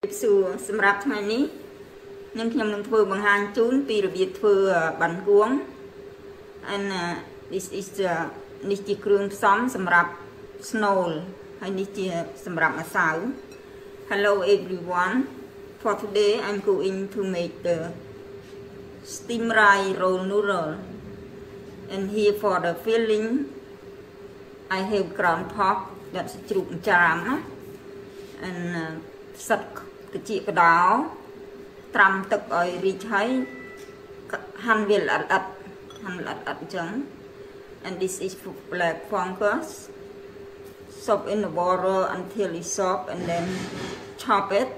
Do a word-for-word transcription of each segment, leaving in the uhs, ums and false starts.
Sùa xâm rạp ngày ní nhưng nhằm nâng thơ bằng hàng chún vì việc thơ bắn cuống and uh, this is uh, this is krương xóm xâm rạp snow hay this is xâm rạp mà sao. Hello everyone, for today I'm going to make the steam rice roll noodle, and here for the filling I have ground pork that's chụp chàm and uh, sắt cái chị cái đó trầm tức ở đi thấy hành viên lật ật hành lật ật trắng, and this is for black fungus. Soak in the water until it's soft and then chop it,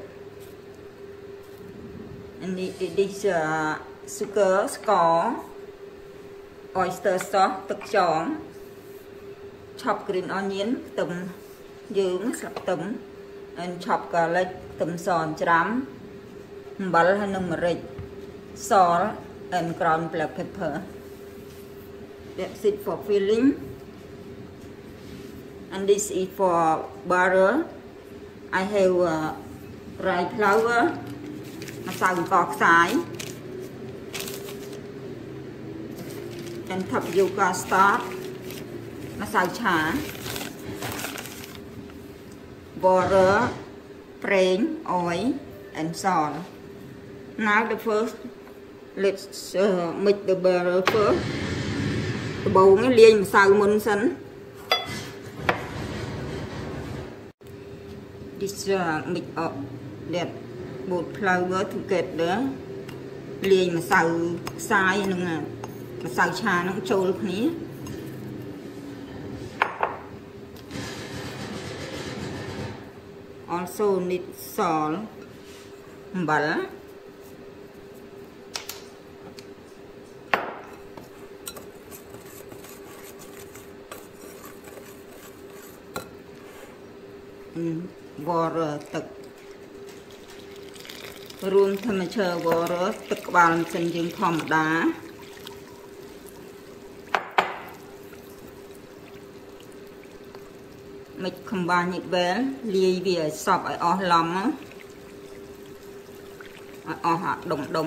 and this uh, sugar score oyster sauce tức chọn, chop green onion tùm dưỡng sập tùm, and chop garlic tùm sòn chấm, bell hay nung mật, salt and ground black pepper. That's it for filling. And this is for butter. I have uh, rice flour, masao cọc xài, and tapioca starch, masao chả, butter, plain oil, and salt. Now the first, let's uh, make the butter first. The bowl nghe liền masao môn sẵn. This uh, mix up that both flour together. Liền masao xài nung à, masao chả nung trâu lúc ní. Also need salt, bell, waterទឹករួមធម្មតា water ទឹកក្បាលមិនសិនយើងធម្មតាមិន combine it well លាយវាឲ្យសព្វឲ្យអស់ឡំឲ្យអស់អាដុំដុំ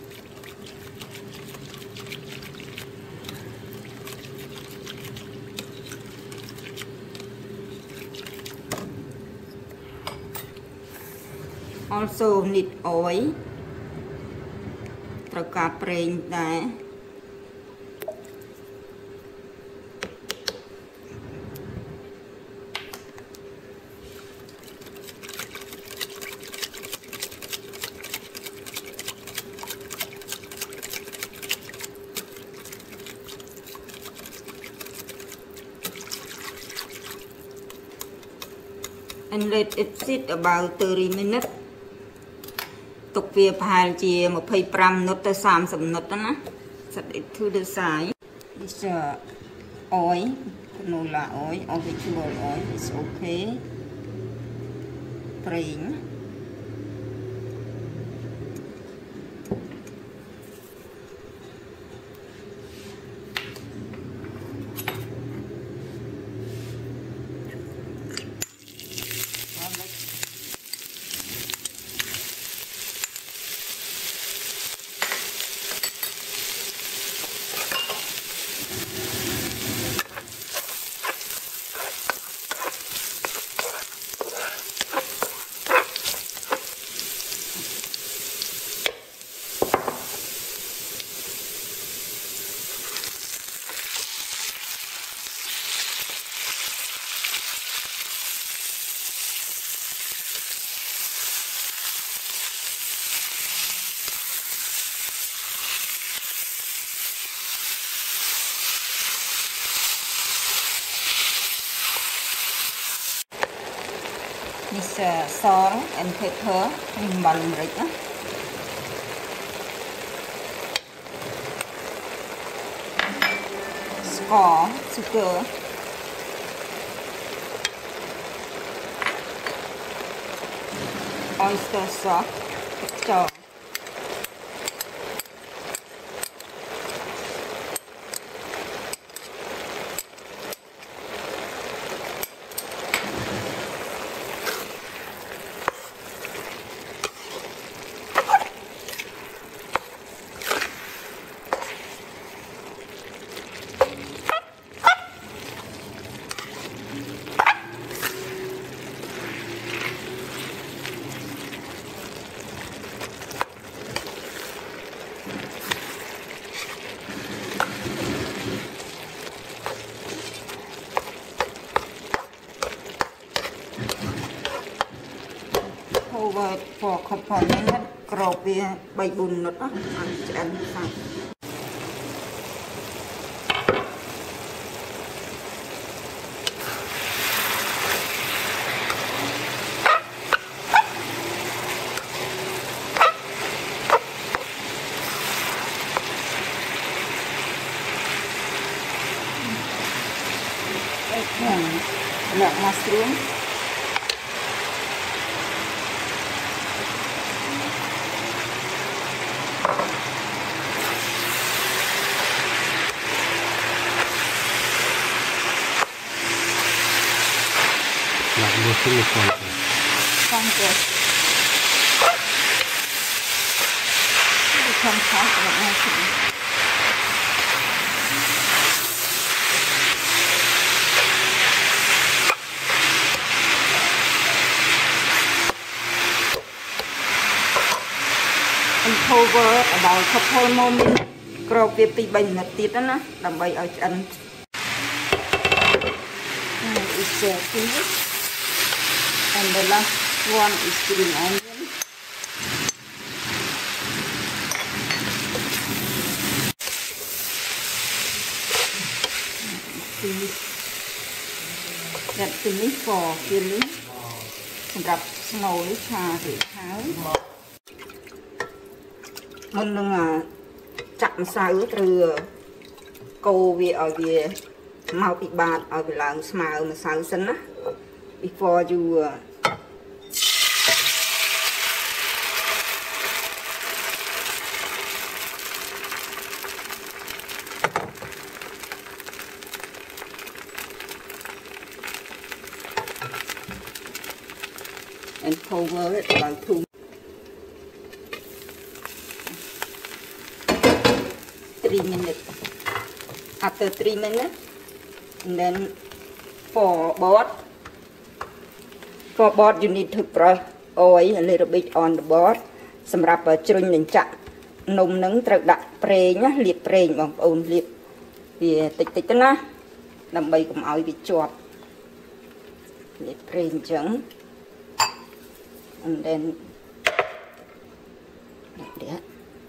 Also need oil ត្រូវការប្រេងដែរ and let it sit about thirty minutes. ទុកវាប្រហែលជា twenty-five minutes to thirty minutes ណា set it to the side. This uh, oil, canola oil or vegetable oil is okay. ប្រេង This uh, salt and pepper and balmeric. Score, sugar, oyster sauce, cho. for component crop về bảy bùn nữa đó ăn sao Black mushroom. Black mushroom is one. Contrast. It comes out of the mushroom. Cover about couple more minutes ក្រោកវាពី3នាទីទៀតណាដើម្បីឲ្យឆ្អិន is uh, finished and the last one is green onion that finish for filling សម្រាប់ snow នេះឆារួចហើយ មុននឹងចាក់ម្សៅត្រូវកូរវាឲ្យវាមកពីបាតឲ្យវាឡើងស្មើម្សៅសិនណា before you and cover it about two three minutes. After three minutes, and then for board, for board you need to brush oil a little bit on the board. សម្រាប់ជ្រុញនឹងចាក់នំនឹងត្រូវដាក់ប្រេងណាលាបប្រេងបងប្អូនលាបវាតិចតិចទៅណាដើម្បីកុំឲ្យវាជាប់លាបប្រេងអញ្ចឹង and then like that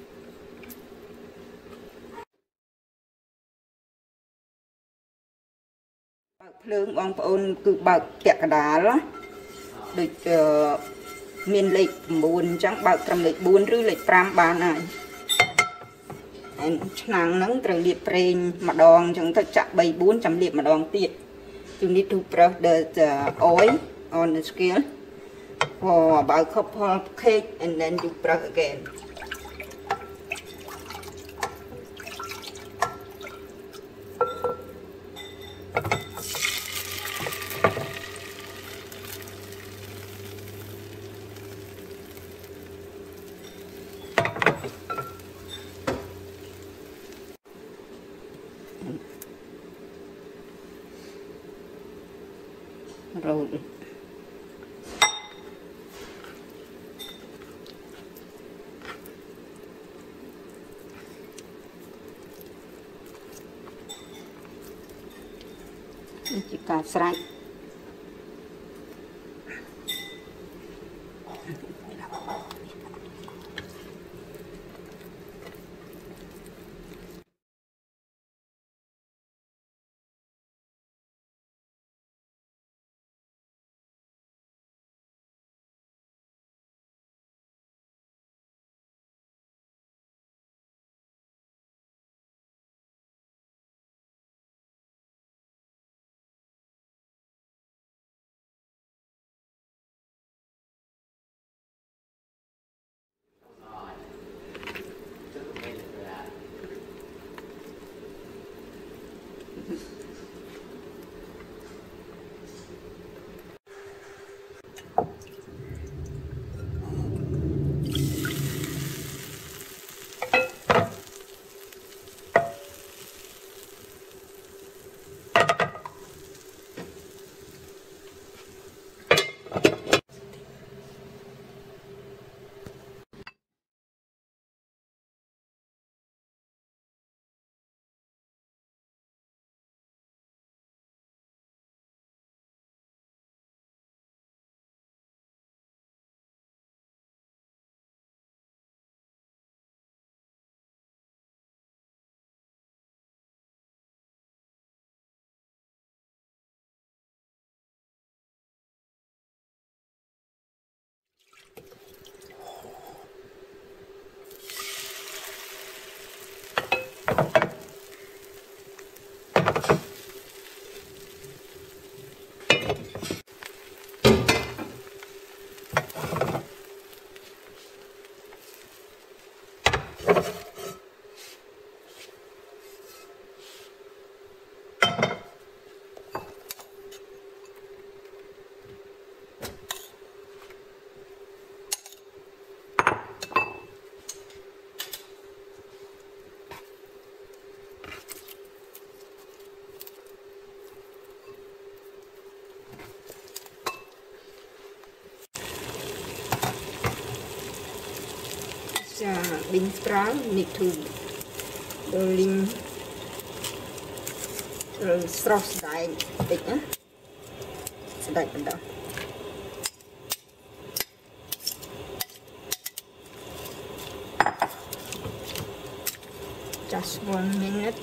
ភ្លើងបងប្អូនគឺបើកពាក់កណ្ដាលដូចមានលេខ9អញ្ចឹងបើកត្រឹមលេខ4ឬលេខ5បានហើយហើយឆ្នាំងហ្នឹងត្រូវលាបប្រេងម្ដងអញ្ចឹងទៅចាក់3 4ចាំលាបម្ដងទៀត You need to brush the oil on the scale for about couple of cake and then you brush again roll it. Chỉ cả sạch Uh, bean sprout need to rolling uh, sauce dye big eh? Sedap dah. Just one minute.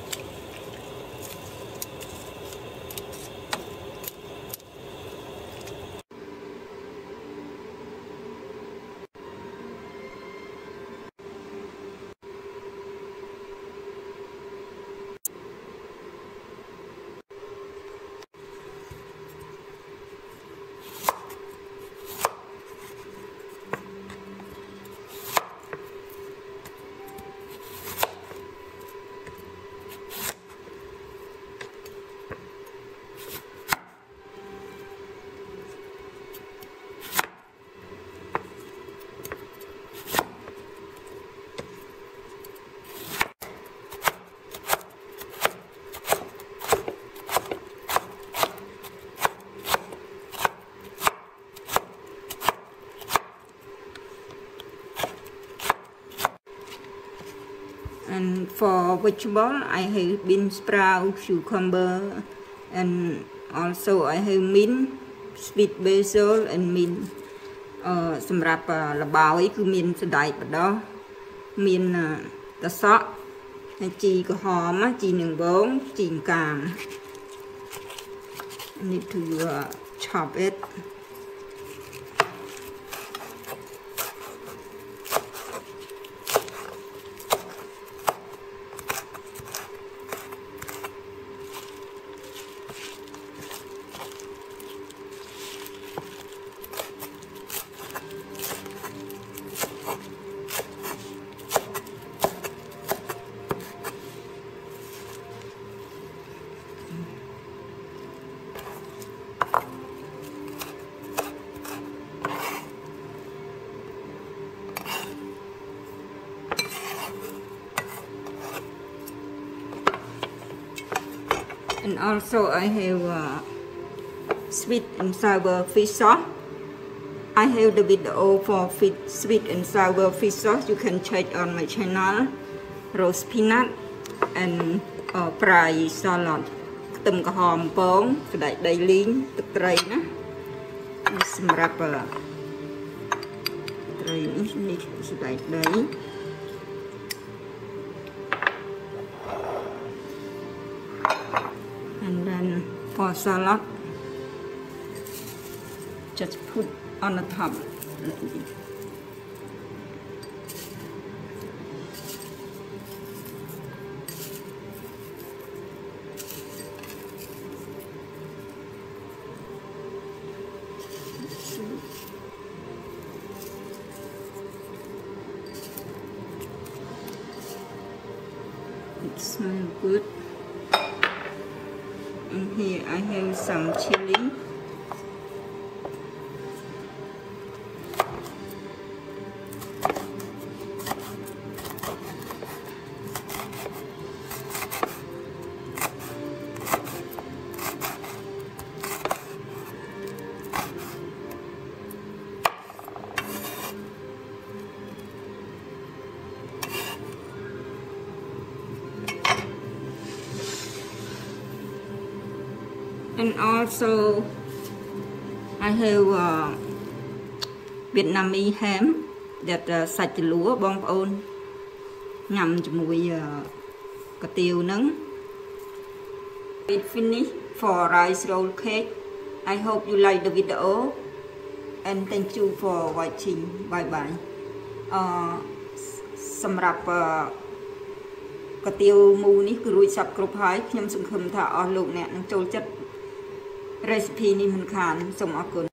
And for vegetable, I have bean sprout, cucumber, and also I have mint, sweet basil, and mint. Uh, សម្រាប់ល្បាយគឺមានសណ្តែកបដោះមានត្រសក់ហើយជីក្រហមជីនាងវងជីអង្កាម need to uh, chop it. And also I have uh, sweet and sour fish sauce. I have the video for fish, sweet and sour fish sauce. You can check on my channel. Roast peanut and uh, fry salad. ខ្ទឹមក្រហមពងសណ្តែកដីលីងទឹកត្រីណានេះសម្រាប់ត្រីនេះនេះសណ្តែកដី and then for salad just put on the top. It smells good. And here I have some chili. And also I have uh, Vietnamese ham that uh, សាច់ជ្រលក់បងប្អូនញ៉ាំជាមួយកាទៀវហ្នឹង It finished for rice roll cake. I hope you like the video and thank you for watching bye bye អឺសម្រាប់កាទៀវមូនេះគឺរួចសពគ្រប់ហើយខ្ញុំសង្ឃឹមថាអស់លោកអ្នកនឹងចូលចិត្ត recipe នេះមិនខានសូមអរគុណ